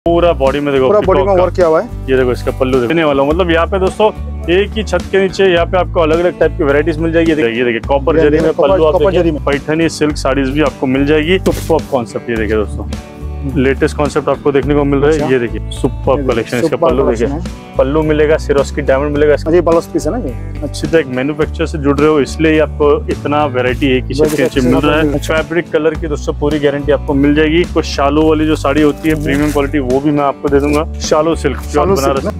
पूरा बॉडी में देखो, पूरा बॉडी में वर्क किया हुआ है। ये देखो इसका पल्लू देखने वाला हूँ। मतलब यहाँ पे दोस्तों एक ही छत के नीचे यहाँ पे आपको अलग अलग टाइप की वैरायटीज मिल जाएगी। ये देखिए कॉपर जरी में पल्लू, आप पैठनी सिल्क साड़ीज भी आपको मिल जाएगी। सुपर्ब कॉन्सेप्ट, ये देखिए दोस्तों लेटेस्ट कॉन्सेप्ट आपको देखने को मिल रहा है। ये देखिए सुपर्ब कलेक्शन, इसका पल्लू देखिए, पल्लू मिलेगा, सिरोस्की डायमंड मिलेगा। ये ब्लाउज पीस है ना ये। अच्छी तो एक मैन्युफैक्चरर से जुड़ रहे हो इसलिए आपको इतना वैरायटी एक ही छत के नीचे मिल रहा है। फैब्रिक कलर की दोस्तों पूरी गारंटी आपको मिल जाएगी। कुछ शालू वाली जो साड़ी होती है प्रीमियम क्वालिटी, वो भी मैं आपको दे दूंगा। शालू सिल्क बनारस।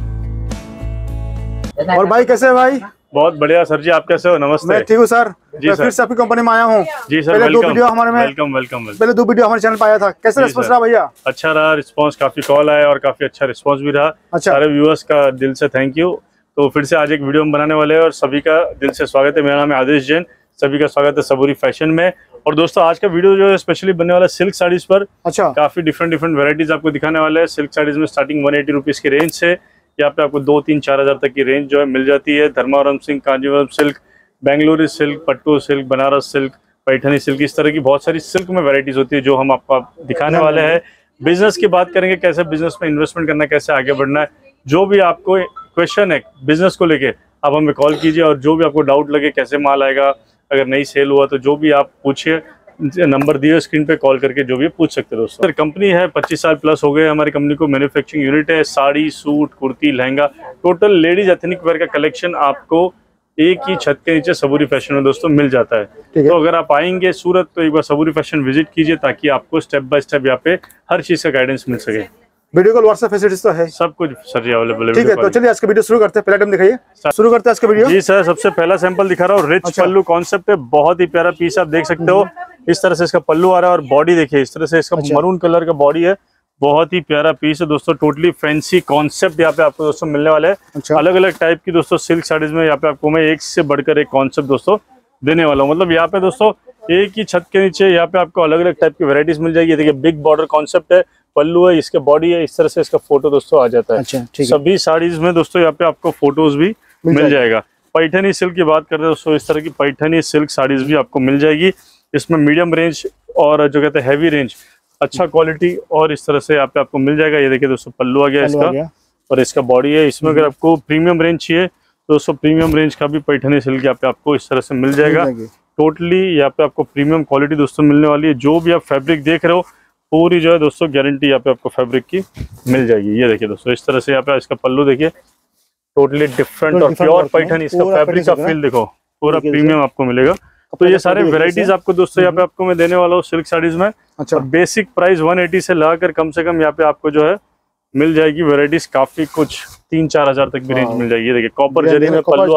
और भाई कैसे है भाई? बहुत बढ़िया सर जी, आप कैसे हो? नमस्ते। मैं ठीक हूँ सर जी मैं सर। फिर से आपकी कंपनी में आया हूँ। जी सर, पहले 2 वीडियो हमारे में वेलकम। पहले 2 वीडियो हमारे चैनल पे आया था। कैसे रिस्पॉन्स रहा भैया? अच्छा रहा रिस्पांस, काफी कॉल आया और काफी अच्छा रिस्पांस भी रहा। अच्छा। सारे व्यूअर्स का दिल से थैंक यू। तो फिर से आज एक वीडियो हम बनाने वाले हैं और सभी का दिल से स्वागत है। मेरा नाम है आदेश जैन, सभी का स्वागत है सबूरी फैशन में। और दोस्तों आज का वीडियो जो है स्पेशली बनने वाला है सिल्क साड़ीज पर। अच्छा। काफी डिफरेंट वेराइटीज आपको दिखाने वाले हैं। सिल्क साड़ीज में स्टार्टिंग 180 रुपीज की रेंज से यहाँ पे आपको 2-3-4 हज़ार तक की रेंज जो है मिल जाती है। Dharmavaram silk, Kanjeevaram silk, Bengaluru silk, pattu silk, Banaras silk, Paithani silk, इस तरह की बहुत सारी सिल्क में वैरायटीज होती है जो हम आपको दिखाने वाले हैं। बिजनेस की बात करेंगे, कैसे बिजनेस में इन्वेस्टमेंट करना है, कैसे आगे बढ़ना है। जो भी आपको क्वेश्चन है बिजनेस को लेके आप हमें कॉल कीजिए और जो भी आपको डाउट लगे कैसे माल आएगा, अगर नहीं सेल हुआ तो जो भी आप पूछिए, नंबर दिए स्क्रीन पे कॉल करके जो भी पूछ सकते हो। दोस्तों कंपनी है 25 साल प्लस हो गए हमारी कंपनी को। मैन्युफैक्चरिंग यूनिट है, sari, suit, kurti, lehenga, total ladies ethnic wear का कलेक्शन आपको एक ही छत के नीचे सबूरी फैशन में दोस्तों मिल जाता है। तो अगर आप आएंगे सूरत तो एक बार सबूरी फैशन विजिट कीजिए ताकि आपको स्टेप बाय स्टेप यहाँ पे हर चीज का गाइडेंस मिल सके। वीडियो कॉल व्हाट्सएप फैसिलिटीज तो है, सब कुछ सर जी अवेलेबल है। ठीक है, तो चलिए आज का वीडियो शुरू करते हैं। पहले आइटम दिखाइए, शुरू करते हैं आज का वीडियो। जी सर, सबसे पहला सैंपल दिखा रहा हूँ। रिच पल्लू कॉन्सेप्ट है, बहुत ही प्यारा पीस आप देख सकते हो। इस तरह से इसका पल्लू आ रहा है और बॉडी देखिए इस तरह से इसका मरून कलर का बॉडी है। बहुत ही प्यारा पीस है दोस्तों। टोटली फैंसी कॉन्सेप्ट यहाँ पे आपको दोस्तों मिलने वाला है। अलग अलग टाइप की दोस्तों सिल्क साड़ीज में यहाँ पे आपको मैं एक से बढ़कर एक कॉन्सेप्ट दोस्तों देने वाला हूँ। मतलब यहाँ पे दोस्तों एक ही छत के नीचे यहाँ पे आपको अलग अलग टाइप की वैरायटीज मिल जाएगी। देखिए बिग बॉर्डर कॉन्सेप्ट है, पल्लू है, इसके बॉडी है, इस तरह से इसका फोटो दोस्तों आ जाता है। अच्छा, सभी साड़ीज में दोस्तों यहाँ पे आपको फोटोज भी मिल जाएगा। पैठनी सिल्क की बात करते हैं दोस्तों, इस तरह की पैठनी सिल्क साड़ीज भी आपको मिल जाएगी। इसमें मीडियम रेंज और जो कहते हैं हैवी रेंज, अच्छा क्वालिटी और इस तरह से यहाँ पे आपको मिल जाएगा। ये देखिए दोस्तों पल्लू आ गया इसका और इसका बॉडी है। इसमें अगर आपको प्रीमियम रेंज चाहिए तो दोस्तों प्रीमियम रेंज का भी पैठनी सिल्क यहाँ पे आपको इस तरह से मिल जाएगा। टोटली यहाँ पे आपको प्रीमियम क्वालिटी दोस्तों मिलने वाली है। जो भी आप फैब्रिक देख रहे हो पूरी जो है दोस्तों गारंटी यहाँ पे आपको फैब्रिक की मिल जाएगी। ये देखिए दोस्तों इस तरह से यहाँ पे इसका पल्लू देखिए, टोटली डिफरेंट और प्योर पैठनी। इसका फैब्रिक का फील देखो, पूरा प्रीमियम आपको मिलेगा। तो ये सारे वेराइटीज आपको दोस्तों यहाँ पे आपको मैं देने वाला हूँ सिल्क साड़ीज में। अच्छा। और बेसिक प्राइस 180 से लगाकर कम से कम यहाँ पे आपको जो है मिल जाएगी वैराइटीज काफी कुछ 3-4 हज़ार तक भी रेंज मिल जाएगी। ये देखिए कॉपर जरी में पल्लू,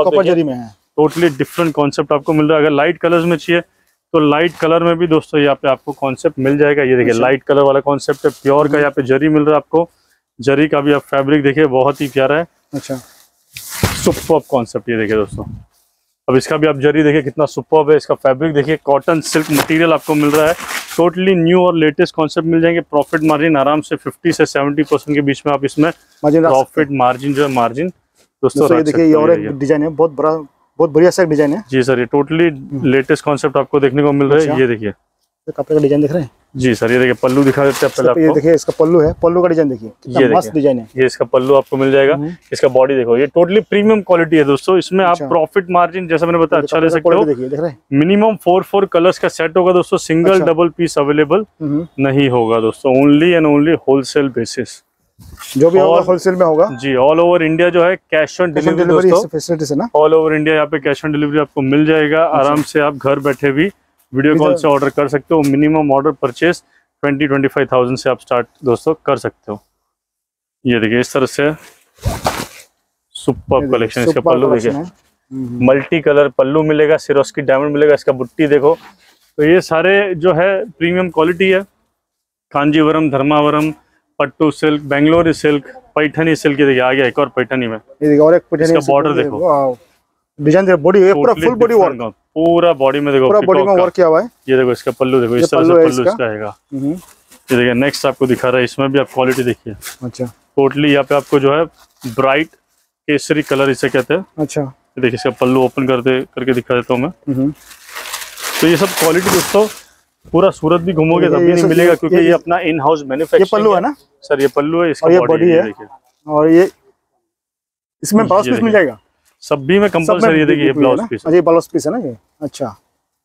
टोटली डिफरेंट कॉन्सेप्ट आपको मिल रहा है। अगर लाइट कलर्स में चाहिए तो लाइट कलर में भी दोस्तों यहाँ पे आपको कॉन्सेप्ट मिल जाएगा। ये देखिए लाइट कलर वाला कॉन्सेप्ट है, प्योर का यहाँ पे जरी मिल रहा है आपको। जरी का भी आप फैब्रिक देखिए बहुत ही प्यारा है। अच्छा, सुपर्ब कॉन्सेप्ट। ये देखिए दोस्तों अब इसका भी आप जरी देखिए कितना सुपर्ब है। इसका फैब्रिक देखिए कॉटन सिल्क मटेरियल आपको मिल रहा है। टोटली न्यू और लेटेस्ट कॉन्सेप्ट मिल जाएंगे। प्रॉफिट मार्जिन आराम से 50 से 70% के बीच में आप इसमें प्रॉफिट मार्जिन जो है मार्जिन दोस्तों देखिए। ये और एक डिजाइन है, बहुत बड़ा, बहुत बढ़िया सा डिजाइन है। जी सर, ये टोटली लेटेस्ट कॉन्सेप्ट आपको देखने को मिल रहा है। ये देखिए कपड़े का डिजाइन दिख रहे हैं। जी सर, ये देखिए पल्लू दिखा देते हैं पहले आपको। ये देखिए इसका पल्लू है, पल्लू का डिजाइन देखिए कितना मस्त डिजाइन है। ये इसका पल्लू आपको मिल जाएगा। इसका बॉडी देखो, ये टोटली प्रीमियम क्वालिटी है दोस्तों। इसमें आप प्रॉफिट मार्जिन जैसा मैंने बताया अच्छा ले सकते हो। मिनिमम 4 कलर्स का सेट होगा दोस्तों। सिंगल डबल पीस अवेलेबल नहीं होगा दोस्तों। Only and only wholesale basis, जो भी होगा होलसेल में होगा। जी, ऑल ओवर इंडिया जो है कैश ऑन डिलीवरी फैसिलिटीज है ना। ऑल ओवर इंडिया यहाँ पे कैश ऑन डिलीवरी आपको मिल जाएगा। आराम से आप घर बैठे भी वीडियो कॉल से ऑर्डर कर सकते हो। मिनिमम ऑर्डर परचेज 20-25,000 से आप स्टार्ट दोस्तों कर सकते हो। ये देखिए इस तरह से सुपर्ब कलेक्शन। इसका पल्लू देखिए मल्टी कलर पल्लू मिलेगा, सिरोस्की डायमंड मिलेगा। इसका बुट्टी देखो। तो ये सारे जो है प्रीमियम क्वालिटी है। Kanjeevaram, Dharmavaram, pattu silk, Bengaluru silk, Paithani silk. ये देखिए आ गया एक और पैठनी में। ये देखिए और एक पैठनी। इसका बॉर्डर देखो, डिजाइन देखो, बॉडी पूरा फुल बॉडी वर्क, पूरा बॉडी में देखो, पूरा बॉडी में वर्क किया हुआ है। ये देखो इसका पल्लू देखो, इस तरह से पल्लू इसका आएगा। ये देखिए नेक्स्ट आपको दिखा रहा है, इसमें भी आप क्वालिटी देखिए। अच्छा, टोटली यहाँ पे आपको जो है ब्राइट केसरी कलर इसे कहते हैं। अच्छा, देखिए इसका पल्लू ओपन करके दिखा देता हूँ मैं। तो ये सब क्वालिटी दोस्तों पूरा सूरत भी घूमोगे तभी नहीं मिलेगा, क्योंकि ये अपना इन हाउस मैन्युफैक्चरिंग। ये पल्लू है ना सर, ये पल्लू है, इसका और ये बॉडी बॉडी है। देखिए। और ये इसमें ब्लाउज पीस मिल जाएगा सब भी में कंपलसरी। ये देखिए, ये ब्लाउज पीस है। ये ब्लाउज पीस है ना ये। अच्छा,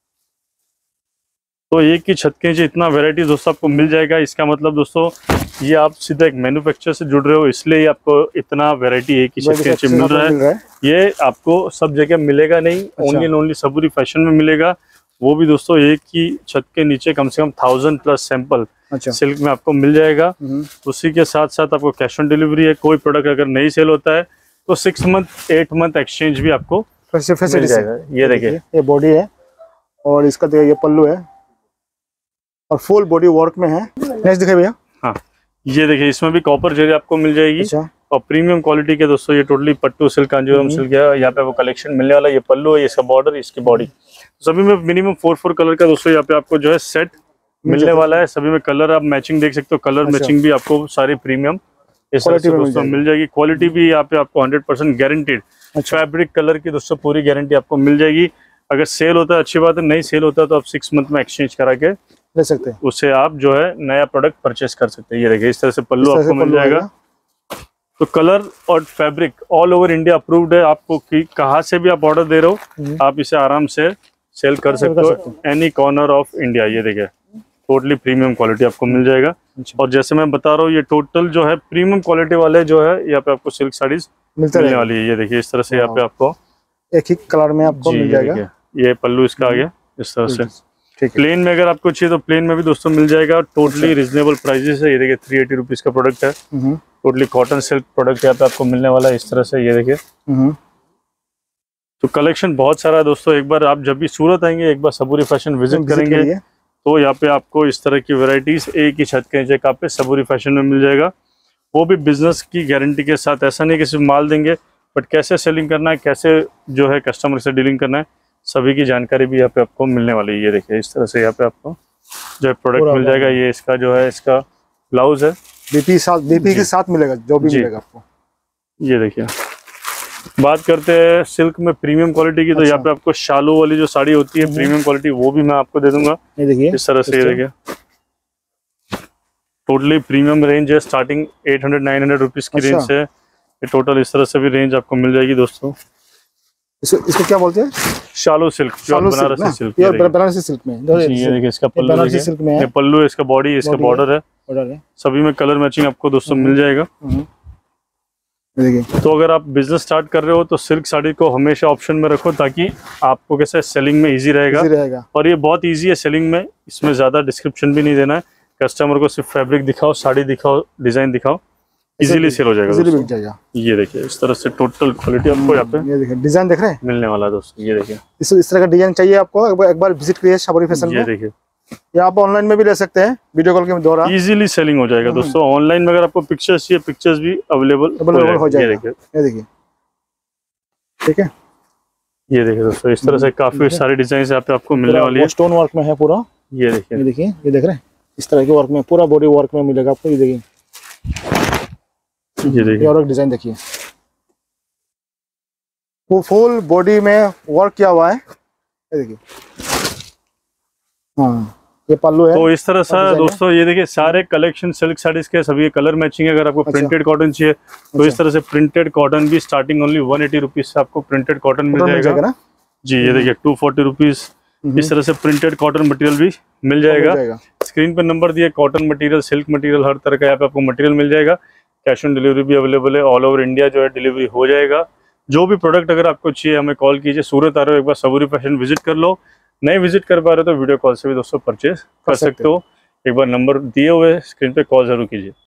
तो एक ही छत के नीचे इतना वैरायटी दोस्तों आपको मिल जाएगा। इसका मतलब दोस्तों ये आप सीधा एक मैन्युफैक्चरर से जुड़ रहे हो, इसलिए आपको इतना वैरायटी एक ही छत के नीचे मिल रहा है। ये आपको सब जगह मिलेगा नहीं, only and only Saburi fashion में मिलेगा। वो भी दोस्तों एक ही छत के नीचे कम से कम 1000+ सैंपल सिल्क में आपको मिल जाएगा। उसी के साथ साथ आपको कैश ऑन डिलीवरी है। कोई प्रोडक्ट अगर नहीं सेल होता है तो 6 मंथ 8 मंथ एक्सचेंज भी आपको मिल जाएगा। ये देखिए, ये बॉडी है और इसका देखिए ये पल्लू है और फुल बॉडी वर्क में है। नेक्स्ट दिखाइए भैया। हाँ, ये देखिए, इसमें भी कॉपर जरी आपको मिल जाएगी। अच्छा। और प्रीमियम क्वालिटी के दोस्तों ये totally pattu silk, Kanjeevaram silk है। यहाँ पे वो कलेक्शन मिलने वाला है। ये पल्लू है, इसका बॉर्डर, इसकी बॉडी, सभी में मिनिमम 4 कलर का दोस्तों यहाँ पे आपको जो है सेट मिलने वाला है। सभी में कलर आप मैचिंग देख सकते हो। कलर मैचिंग भी आपको सारी प्रीमियम इस तरह से दोस्तों मिल जाएगी। क्वालिटी भी यहाँ पे आपको 100% गारंटेड। फैब्रिक कलर की दोस्तों पूरी गारंटी आपको मिल जाएगी। अगर सेल होता है अच्छी बात है, नहीं सेल होता है तो आप 6 मंथ में एक्सचेंज करा के ले सकते हैं। उससे आप जो है नया प्रोडक्ट परचेस कर सकते हैं। ये देखिए, इस तरह से पल्लू आपको मिल जाएगा। तो कलर और fabric all over India approved है। आपको कहाँ से भी आप ऑर्डर दे रहे हो, आप इसे आराम से सेल कर सकते हो एनी कॉर्नर ऑफ इंडिया। ये देखिए, टोटली प्रीमियम क्वालिटी आपको मिल जाएगा। और जैसे मैं बता रहा हूँ, ये टोटल जो है प्रीमियम क्वालिटी वाले जो है यहाँ पे आपको सिल्क साड़ीज मिलने वाली है। ये देखिए, इस तरह से यहाँ पे आपको एक ही कलर में आपको मिल जाएगा। ये पल्लू इसका आ गया इस तरह से। प्लेन में अगर आपको चाहिए तो प्लेन में भी दोस्तों मिल जाएगा। टोटली रिजनेबल प्राइजेस है। ये देखिए, 380 रुपीज का प्रोडक्ट है। टोटली कॉटन सिल्क प्रोडक्ट यहाँ पे आपको मिलने वाला है इस तरह से। ये देखिए, तो कलेक्शन बहुत सारा है दोस्तों। एक बार आप जब भी सूरत आएंगे, एक बार सबूरी फैशन विजिट करेंगे तो यहाँ पे आपको इस तरह की वैरायटीज एक ही छत के नीचे का पे सबूरी फैशन में मिल जाएगा। वो भी बिजनेस की गारंटी के साथ। ऐसा नहीं कि सिर्फ माल देंगे, बट कैसे सेलिंग करना है, कैसे जो है कस्टमर से डीलिंग करना है, सभी की जानकारी भी यहाँ पे आपको मिलने वाली है। ये देखिए, इस तरह से यहाँ पे आपको जो है प्रोडक्ट मिल जाएगा। ये इसका जो है इसका ब्लाउज है, बीपी के साथ मिलेगा जो भी मिलेगा आपको। ये देखिए, बात करते हैं सिल्क में प्रीमियम क्वालिटी की, तो यहाँ पे आपको शालू वाली जो साड़ी होती है प्रीमियम क्वालिटी, वो भी मैं आपको दे दूंगा। ये देखिए, इस तरह से। ये देखिए, टोटली प्रीमियम रेंज है। स्टार्टिंग 800-900 रुपीज की रेंज से ये टोटल इस तरह से भी रेंज आपको मिल जाएगी दोस्तों। इसको क्या बोलते हैं? Shalu silk, Banarasi silk. Banarasi silk में ये देखिए, इसका पल्लू, बनारसी सिल्क में है। पल्लू है, इसका बॉडी, इसका बॉर्डर है। सभी में कलर मैचिंग आपको दोस्तों मिल जाएगा। तो अगर आप बिजनेस स्टार्ट कर रहे हो तो सिल्क साड़ी को हमेशा ऑप्शन में रखो, ताकि आपको कैसे सेलिंग में इजी रहेगा। और ये बहुत इजी है सेलिंग में। इसमें ज्यादा डिस्क्रिप्शन भी नहीं देना है। कस्टमर को सिर्फ फैब्रिक दिखाओ, साड़ी दिखाओ, डिजाइन दिखाओ, इजीली सेल हो जाएगा। ये देखिए, इस तरह से टोटल क्वालिटी आपको यहाँ पे ये देखिए डिजाइन देख रहे हैं मिलने वाला है दोस्तों। ये देखिए, इस तरह का डिजाइन चाहिए आपको, एक बार विजिट करिए सबूरी फैशन। ये देखिए, या आप ऑनलाइन में भी ले सकते हैं, वीडियो कॉल के द्वारा इजीली सेलिंग हो जाएगा दोस्तों। ऑनलाइन में अगर आपको पिक्चर्स चाहिए, पिक्चर्स भी अवेलेबल हो जाएगा। ये देखिए, ठीक है। ये देखिए दोस्तों, इस तरह से काफी सारे डिजाइन यहाँ पे आपको मिलने वाली है। स्टोन वर्क में है पूरा। ये देखिए, ये देखिए, ये देख रहे हैं, इस तरह के वर्क में पूरा बॉडी वर्क में मिलेगा आपको। ये देखिए, ये देखिए, और एक डिजाइन देखिए, वो फुल बॉडी में वर्क किया हुआ है। ये देखिए, हाँ, ये पल्लू है। तो इस तरह से दोस्तों ये देखिए, सारे कलेक्शन सिल्क साड़ीज के सभी कलर मैचिंग है। अगर आपको प्रिंटेड कॉटन चाहिए तो इस तरह से प्रिंटेड कॉटन भी स्टार्टिंग ओनली 180 रुपीज से आपको प्रिंटेड कॉटन मिल जाएगा ना जी। ये देखिए, 240 रुपीज इस तरह से प्रिंटेड कॉटन मटेरियल भी मिल जाएगा। स्क्रीन पर नंबर दिए, कॉटन मटेरियल, सिल्क मटेरियल, हर तरह का यहाँ पे आपको मटेरियल मिल जाएगा। कैश ऑन डिलीवरी भी अवेलेबल है। ऑल ओवर इंडिया जो है डिलीवरी हो जाएगा। जो भी प्रोडक्ट अगर आपको चाहिए हमें कॉल कीजिए। सूरत आ रहे हो, एक बार सबूरी फैशन विजिट कर लो। नहीं विजिट कर पा रहे तो वीडियो कॉल से भी दोस्तों परचेज कर सकते हो। एक बार नंबर दिए हुए स्क्रीन पे कॉल जरूर कीजिए।